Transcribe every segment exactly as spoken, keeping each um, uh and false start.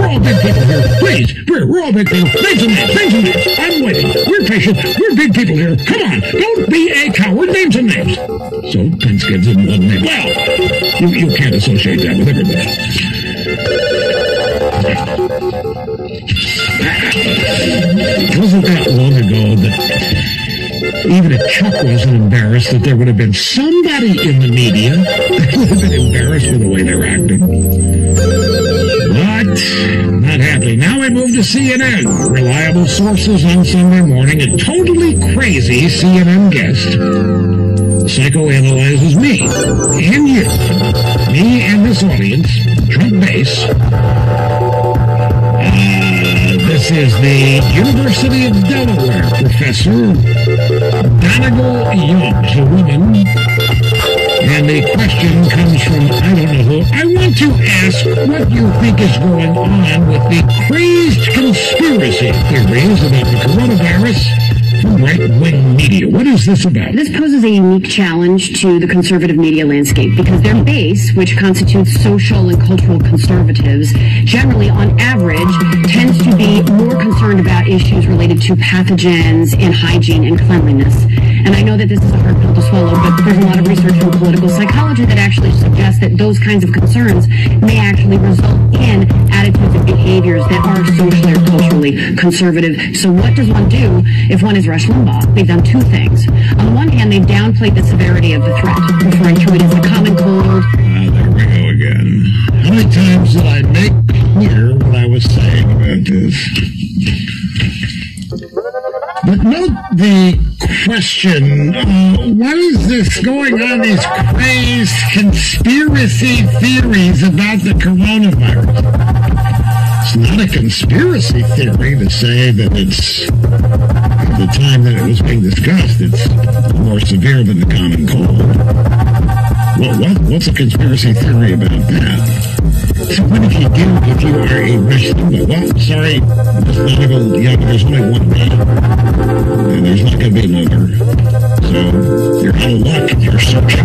We're all big people here. Please, we're, we're all big people. Name some names, name some names. I'm waiting. We're patient. We're big people here. Come on, don't be a coward. Name some names. So Pence gives him one name. Well, you, you can't associate that with everybody. It wasn't that long ago that even if Chuck wasn't embarrassed that there would have been somebody in the media that would have been embarrassed with the way they're acting. But not happening. Now we move to C N N. Reliable sources on Sunday morning. A totally crazy C N N guest psychoanalyzes me and you. Me and this audience. Trump base. This is the University of Delaware professor, Donegal Young, a woman, and the question comes from, I don't know who. I want to ask what you think is going on with the crazed conspiracy theories about the coronavirus from right-wing media. What is this about? This poses a unique challenge to the conservative media landscape because their base, which constitutes social and cultural conservatives, generally, on average, tends to be more concerned about issues related to pathogens and hygiene and cleanliness. And I know that this is a hard pill to swallow, but there's a lot of research from political psychology that actually suggests that those kinds of concerns may actually result in attitudes and behaviors that are socially or culturally conservative. So what does one do if one is Rush Limbaugh? They've done two things. On the one hand, they've downplayed the severity of the threat, referring to it as the common cold. Ah, there we go again. How many times did I make clear what I was saying about this? But note the question, uh, what is this going on, these crazed conspiracy theories about the coronavirus? It's not a conspiracy theory to say that it's, at the time that it was being discussed, it's more severe than the common cold. Well, what, what's a conspiracy theory about that? So what if you do, if you are a Rush Limbaugh? Well, sorry, Miss Donegal Young, there's only one man, and there's not going to be another. So you're out of luck if you're searching.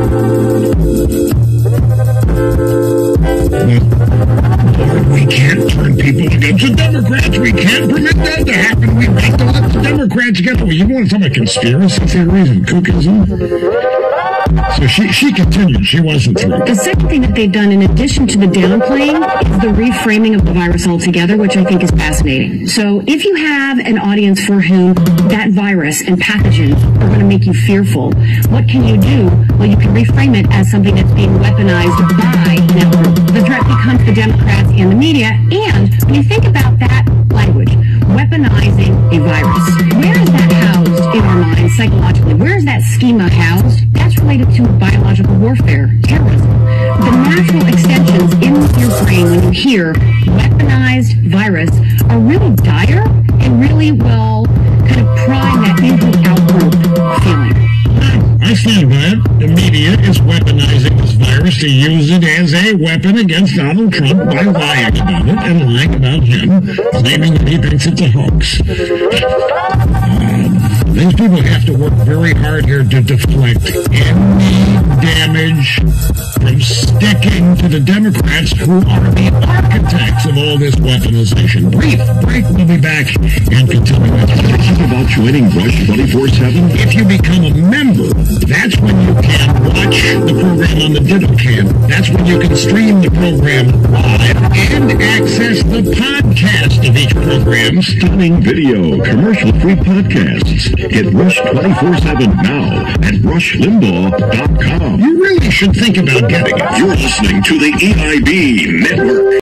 But, Lord, we can't turn people against the Democrats. We can't permit that to happen. We have to let the Democrats get them. You want to talk about conspiracy theories and cookies? So she, she continued. She wasn't through. The second thing that they've done, in addition to the downplaying, is the reframing of the virus altogether, which I think is fascinating. So if you have an audience for whom that virus and pathogens are going to make you fearful, what can you do? Well, you can reframe it as something that's being weaponized by that group. The threat becomes the Democrats and the media. And when you think about that language, weaponizing a virus, where is that housed in our minds psychologically? Where is that schema housed? That's related to biological warfare, terrorism. The natural extensions in your brain when you hear weaponized virus are really dire and really will kind of prime that in-group, out-group feeling. I stand by it. The media is weaponizing this virus to use it as a weapon against Donald Trump by lying about it and lying about him, claiming that he thinks it's a hoax. Um, these people have to work very hard here to deflect any damage from sticking to the Democrats, who are the architects of all this weaponization. Brief break. We'll be back and continue. Thinking about joining Rush twenty-four seven? If you become a member, that's when you can watch the program on the Ditto Cam. That's when you can stream the program live and access the podcast of each program. Stunning video, commercial-free podcasts. Get Rush twenty-four seven now at rush limbaugh dot com. You really should think about getting it. You're listening to the E I B Network.